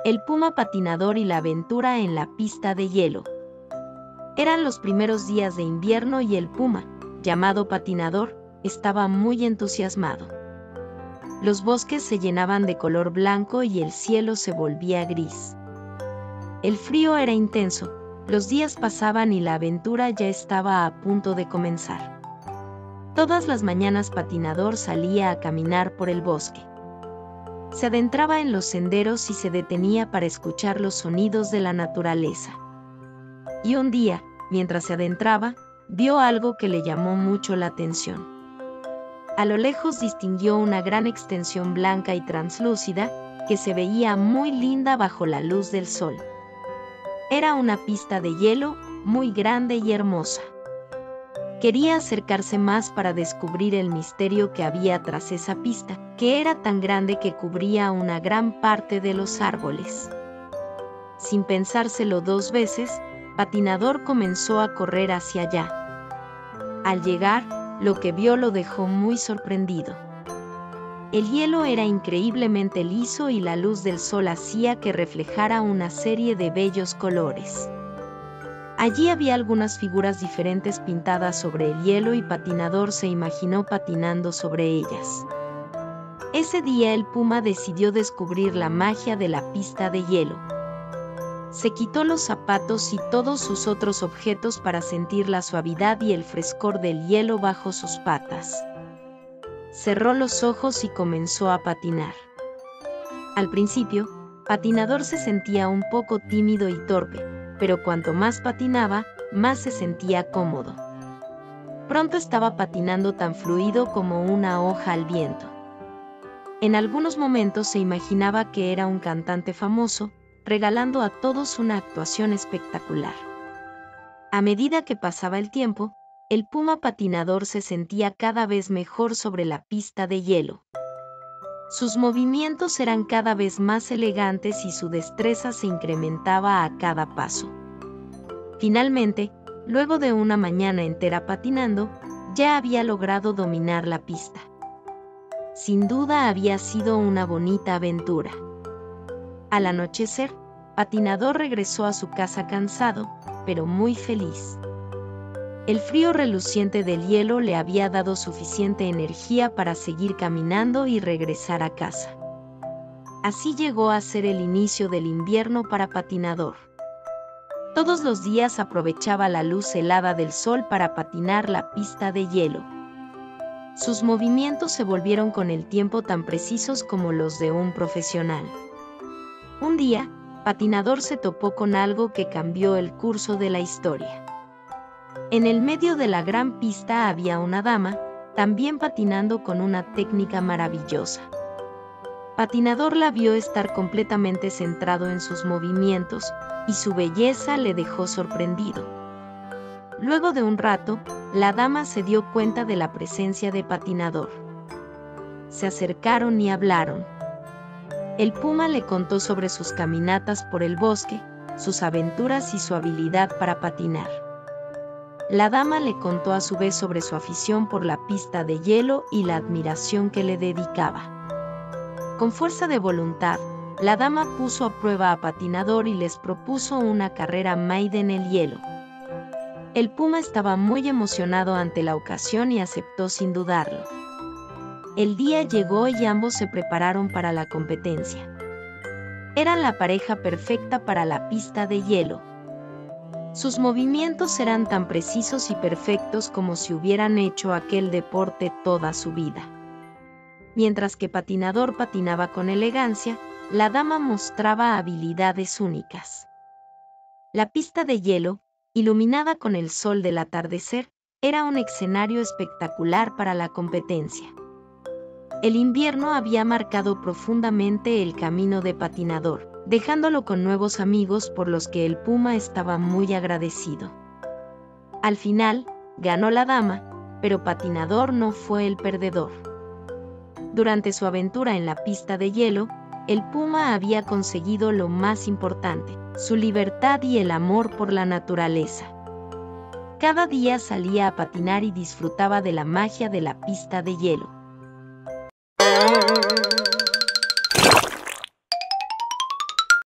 El puma patinador y la aventura en la pista de hielo. Eran los primeros días de invierno y el puma, llamado patinador, estaba muy entusiasmado. Los bosques se llenaban de color blanco y el cielo se volvía gris. El frío era intenso, los días pasaban y la aventura ya estaba a punto de comenzar. Todas las mañanas Patinador salía a caminar por el bosque. Se adentraba en los senderos y se detenía para escuchar los sonidos de la naturaleza. Y un día, mientras se adentraba, vio algo que le llamó mucho la atención. A lo lejos distinguió una gran extensión blanca y translúcida que se veía muy linda bajo la luz del sol. Era una pista de hielo muy grande y hermosa. Quería acercarse más para descubrir el misterio que había tras esa pista, que era tan grande que cubría una gran parte de los árboles. Sin pensárselo dos veces, Patinador comenzó a correr hacia allá. Al llegar, lo que vio lo dejó muy sorprendido. El hielo era increíblemente liso y la luz del sol hacía que reflejara una serie de bellos colores. Allí había algunas figuras diferentes pintadas sobre el hielo y Patinador se imaginó patinando sobre ellas. Ese día el puma decidió descubrir la magia de la pista de hielo. Se quitó los zapatos y todos sus otros objetos para sentir la suavidad y el frescor del hielo bajo sus patas. Cerró los ojos y comenzó a patinar. Al principio, Patinador se sentía un poco tímido y torpe, pero cuanto más patinaba, más se sentía cómodo. Pronto estaba patinando tan fluido como una hoja al viento. En algunos momentos se imaginaba que era un cantante famoso, regalando a todos una actuación espectacular. A medida que pasaba el tiempo, el puma patinador se sentía cada vez mejor sobre la pista de hielo. Sus movimientos eran cada vez más elegantes y su destreza se incrementaba a cada paso. Finalmente, luego de una mañana entera patinando, ya había logrado dominar la pista. Sin duda había sido una bonita aventura. Al anochecer, Patinador regresó a su casa cansado, pero muy feliz. El frío reluciente del hielo le había dado suficiente energía para seguir caminando y regresar a casa. Así llegó a ser el inicio del invierno para Patinador. Todos los días aprovechaba la luz helada del sol para patinar la pista de hielo. Sus movimientos se volvieron con el tiempo tan precisos como los de un profesional. Un día, Patinador se topó con algo que cambió el curso de la historia. En el medio de la gran pista había una dama, también patinando con una técnica maravillosa. Patinador la vio estar completamente centrado en sus movimientos, y su belleza le dejó sorprendido. Luego de un rato, la dama se dio cuenta de la presencia de Patinador. Se acercaron y hablaron. El puma le contó sobre sus caminatas por el bosque, sus aventuras y su habilidad para patinar. La dama le contó a su vez sobre su afición por la pista de hielo y la admiración que le dedicaba. Con fuerza de voluntad, la dama puso a prueba a Patinador y les propuso una carrera maide en el hielo. El puma estaba muy emocionado ante la ocasión y aceptó sin dudarlo. El día llegó y ambos se prepararon para la competencia. Eran la pareja perfecta para la pista de hielo. Sus movimientos eran tan precisos y perfectos como si hubieran hecho aquel deporte toda su vida. Mientras que Patinador patinaba con elegancia, la dama mostraba habilidades únicas. La pista de hielo, iluminada con el sol del atardecer, era un escenario espectacular para la competencia. El invierno había marcado profundamente el camino de Patinador, dejándolo con nuevos amigos por los que el puma estaba muy agradecido. Al final, ganó la dama, pero Patinador no fue el perdedor. Durante su aventura en la pista de hielo, el puma había conseguido lo más importante, su libertad y el amor por la naturaleza. Cada día salía a patinar y disfrutaba de la magia de la pista de hielo.